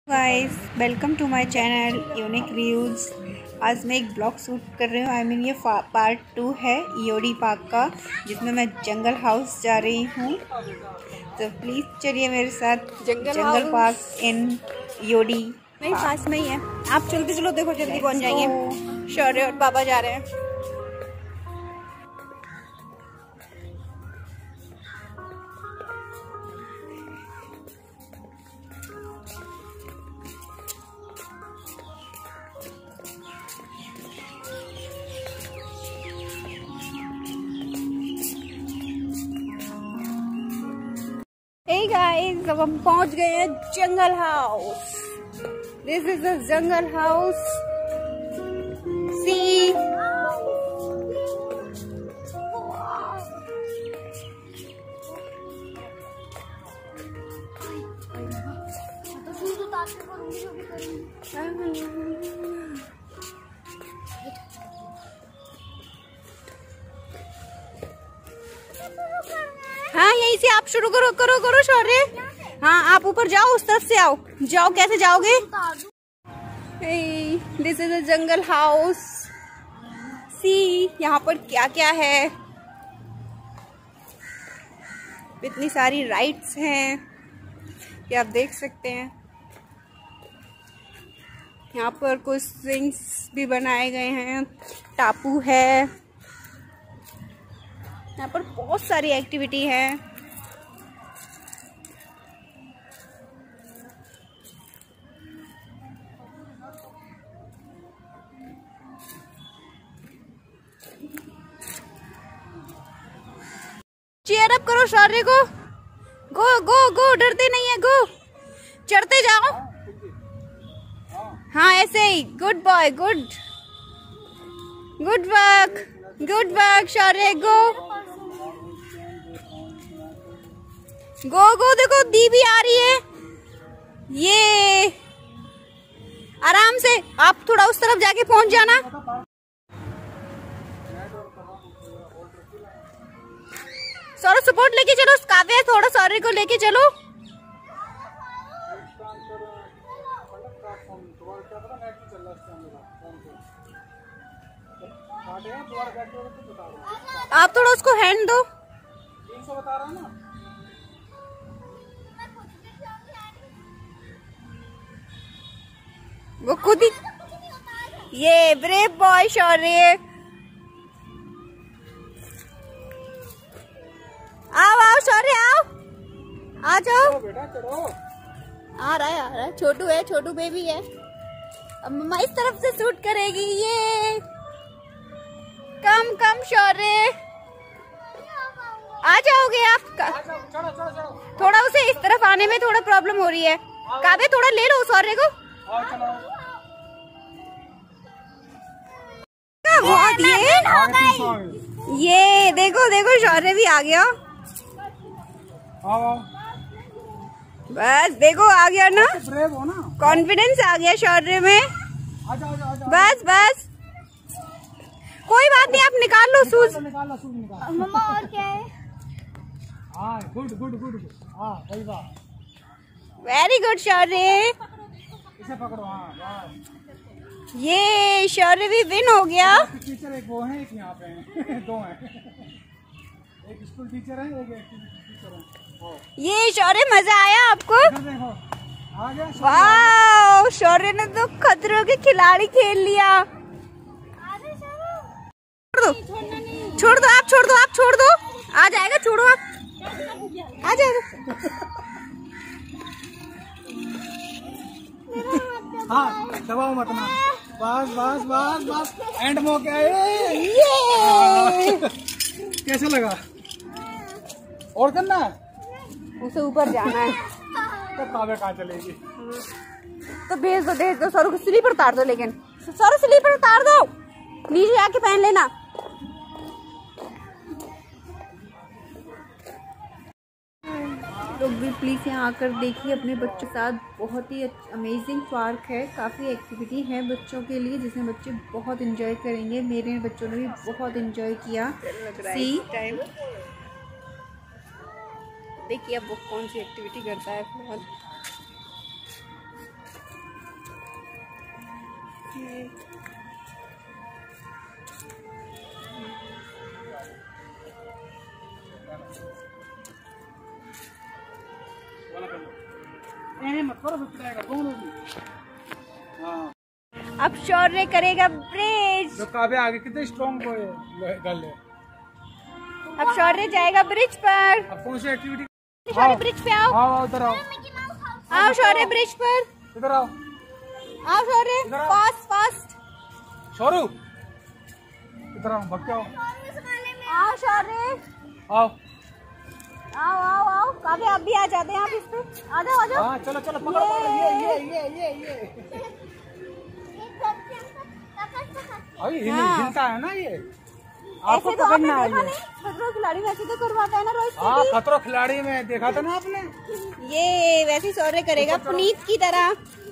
Guys, welcome to my channel unique views. आज मैं एक ब्लॉग शूट कर रही हूँ। ये पार्ट 2 है ईओडी पार्क का, जिसमें मैं जंगल हाउस जा रही हूँ। तो प्लीज़ चलिए मेरे साथ जंगल पार्क इन ईओडी। नहीं, पास में ही है। आप चलते चलो, देखो जल्दी पहुँच जाएंगे। शौर्य और पापा जा रहे हैं। Hey guys, अब हम पहुंच गए हैं jungle house. This is the jungle house. See हाँ, यहीं से आप शुरू करो करो करो शौर्य। हाँ, आप ऊपर जाओ, उस तरफ से आओ। जाओ, कैसे जाओगे? This is a jungle house. See यहाँ पर क्या क्या है। इतनी सारी राइड्स हैं कि आप देख सकते हैं। यहाँ पर कुछ स्विंग्स भी बनाए गए हैं, टापू है। यहाँ पर बहुत सारी एक्टिविटी है। चीयर अप करो शौर्य को। गो गो गो, डरते नहीं है, गो। चढ़ते जाओ। हाँ, ऐसे ही। Good boy, good good work Shaurya. Go go go, देखो दी भी आ रही है। ये आराम से, आप थोड़ा उस तरफ जाके पहुंच जाना। सौरभ सपोर्ट लेके चलो। काव्य, थोड़ा सौरभ को लेके चलो। आप थोड़ा उसको हैंड दो। वो खुद ही। ये ब्रेव बॉय शौर्य। आओ आओ शौर्य, आओ, आ जाओ। आ रहा है, छोटू है, छोटू बेबी है। अब मम्मा इस तरफ से शूट करेगी। ये कम शौर्य, आ जाओगे आप। थोड़ा उसे इस तरफ आने में थोड़ा प्रॉब्लम हो रही है। काव्य, थोड़ा ले लो सौर्य को। बहुत ये देखो देखो, शौर्य भी आ गया। बस देखो, आ गया ना, कॉन्फिडेंस आ गया शौर्य में। बस बस, कोई बात नहीं, आप निकाल लो शूज। मम्मा और क्या है? गुड। Very good Shaurya. इसे पकड़ो। ये शौर्य भी विन हो गया। टीचर एक वो है, एक यहाँ पे है। दो हैं, एक स्कूल टीचर है, एक एक्टिविटी टीचर है। ये शौर्य, मजा आया आपको? वाह, शौर्य ने तो खतरों के खिलाड़ी खेल लिया। छोड़ दो, आप छोड़ दो। आ जाएगा, छोड़ो आप, आ जाएगा। हाँ, दबाओ मत ना। बस एंड मौके आए। कैसा लगा? और करना है, उसे ऊपर जाना है। तो काव्य कहाँ चलेगी? तो भेज दो सौरभ को। स्लीपर उतार दो, लेकिन सौरभ स्लीपर उतार दो, नीचे आके पहन लेना। लोग भी प्लीज़ यहाँ आकर देखिए अपने बच्चों के साथ। बहुत ही अमेजिंग पार्क है, काफ़ी एक्टिविटी है बच्चों के लिए, जिसमें बच्चे बहुत एंजॉय करेंगे। मेरे बच्चों ने भी बहुत एंजॉय किया। सी देखिए अब वो कौन सी एक्टिविटी करता है फिलहाल। अब शौर्य करेगा ब्रिज। जो काव्य आगे कितने स्ट्रॉन्ग गर्ल है। अब शौर्य जाएगा ब्रिज पर। अब कौन सी एक्टिविटी? शौर्य ब्रिज पे आओ। आओ इधर आओ। आओ शौर्य ब्रिज पर। इधर आओ। आओ शौर्य, फास्ट फास्ट। शौर्य इधर आओ, भग के आओ। आओ शौर्य, आओ आओ आओ आओ। काव्य अब भी आ जाते हैं आप इस पे। आ जाओ आ जाओ। हाँ चलो चलो, पकड़ो पकड़ो। ये अभी हिलता है ना ये, आपको ऐसे तो पकड़ना आपने है देखा ये। नहीं, खतरों खिलाड़ी में ऐसे तो करवाता है ना रोज। हाँ, खतरों खिलाड़ी में देखा था ना आपने। ये वैसे शौर्य करेगा पुनीत की तरह।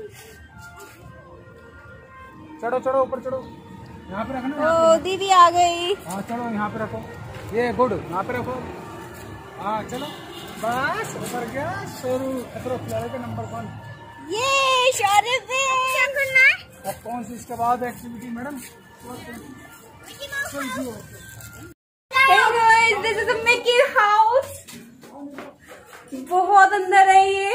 चढ़ो चढ़ो, ऊपर चढ़ो। यहाँ पे रखना। ओ दीदी आ गई। हाँ चलो, यहाँ पे रखो। ये गुड, यहाँ पे रखो। हाँ चलो, बस ऊपर गया। शुरू खतरों खिलाड़ी के नंबर 1। ये शौर्य पे अब कौन सी इसके बाद activity madam? Hey guys, this is a Mickey house. बहुत अंदर है ये।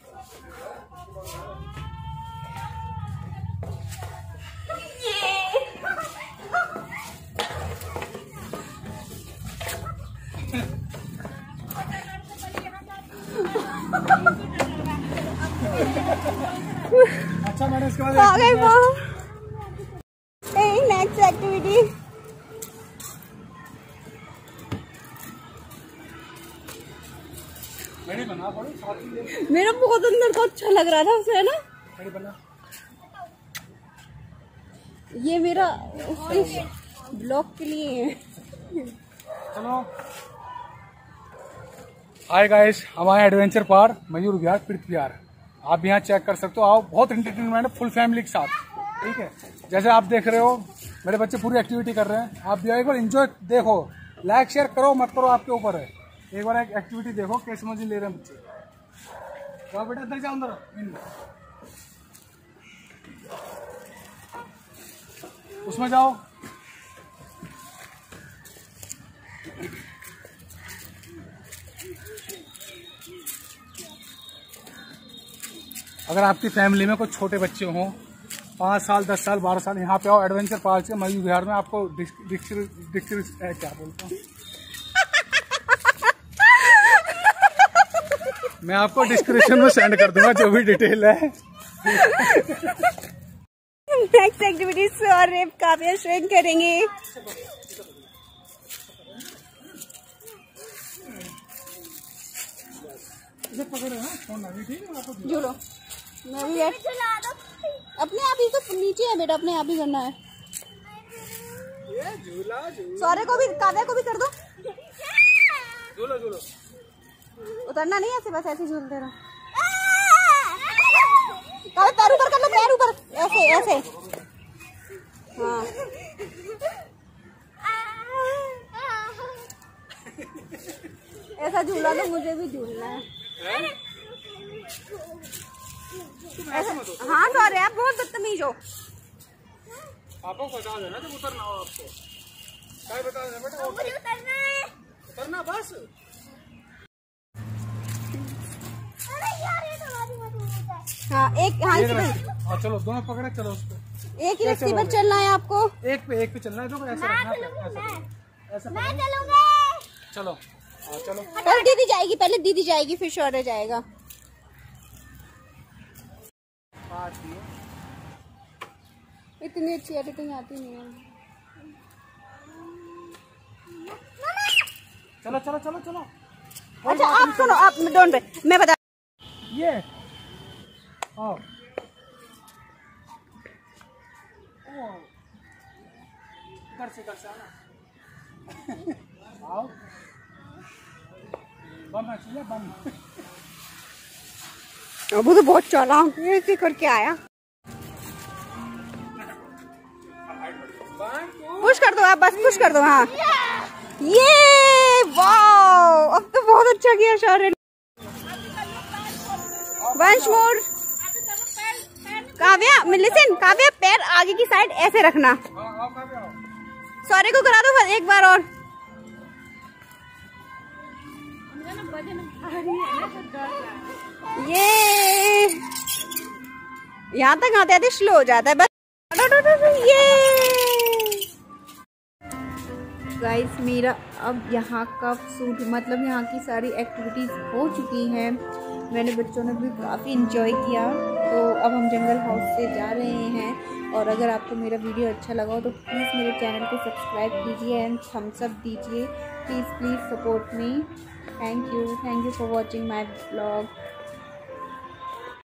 अच्छा मैडम, इसके बाद आ गए वहाँ। Next activity. मेरी बना पड़ो, साथ ही मेरा बहुत अंदर को अच्छा लग रहा था उसे, है ना। मेरी बना। ये मेरा उसके ब्लॉग के लिए है। चलो। हाय गाइस, हमारे एडवेंचर पार्क मयूर विहार पृथ्वी विहार, आप यहाँ चेक कर सकते हो। आओ, बहुत एंटरटेनमेंट है, फुल फैमिली के साथ। ठीक है, जैसे आप देख रहे हो मेरे बच्चे पूरी एक्टिविटी कर रहे हैं। आप भी एक बार एंजॉय देखो, लाइक शेयर करो मत करो आपके ऊपर है। एक बार एक एक्टिविटी देखो कैसे मजे ले रहे हैं बच्चे। जाओ बेटा, अंदर जाओ, अंदर उसमें जाओ। अगर आपकी फैमिली में कुछ छोटे बच्चे हों, 5 साल 10 साल 12 साल, यहाँ पे आओ एडवेंचर पार्क से मयूर विहार में। आपको क्या बोलता हूँ मैं आपको डिस्क्रिप्शन में सेंड कर दूंगा जो भी डिटेल है। नेक्स्ट एक्टिविटी शौर्य काव्य स्विम करेंगे। झूलो, मैं भी अपने आप ही तो नीचे है बेटा, अपने आप ही करना है। शौर्य को भी, काव्य को भी कर दो। झूलो झूलो, उतरना नहीं, ऐसे बस ऐसे झूलते रहो। पैर ऊपर कर लो, पैर ऊपर, ऐसे ऐसे। हाँ ऐसा झूला तो मुझे भी झूलना है। हाँ सॉरी, आप बहुत बदतमीज हो। आपको बता देना जब उतरना हो आपको। क्या बता देना बेटा? उतरना बस। हाँ एक, हाँ हाँ चलो, दोनों पकड़े, चलो उस पे। एक ही रस्सी पर चलना है आपको। एक पे चलना है। तो ऐसा ऐसा चलो। हाँ चलो। पहले दीदी जाएगी, पहले दीदी जाएगी फिर शौर्य जाएगा। इतनी अच्छी एडिटिंग आती नहीं है। चलो चलो चलो चलो। अच्छा आप सुनो, आप डोंट पे, मैं बता। ये आओ। कर से आना। आओ, बम चाहिए, बम। वो तो बहुत चला, ऐसे करके आया। पुश कर दो आप, बस पुश कर दो। हाँ ये वाओ, अब तो बहुत अच्छा किया शौर्य। वंश मोर, काव्या लिसन, काव्या पैर आगे की साइड ऐसे रखना। सॉरी को करा दो एक बार और। ये यहाँ तक आते आते स्लो हो जाता है बस। ये गाइस मेरा अब यहाँ का सूट मतलब यहाँ की सारी एक्टिविटीज़ हो चुकी हैं। मैंने बच्चों ने भी काफ़ी इंजॉय किया। तो अब हम जंगल हाउस से जा रहे हैं। और अगर आपको मेरा वीडियो अच्छा लगा हो तो प्लीज़ मेरे चैनल को सब्सक्राइब कीजिए एंड थम्स अप दीजिए। Please support me. Thank you for watching my blog.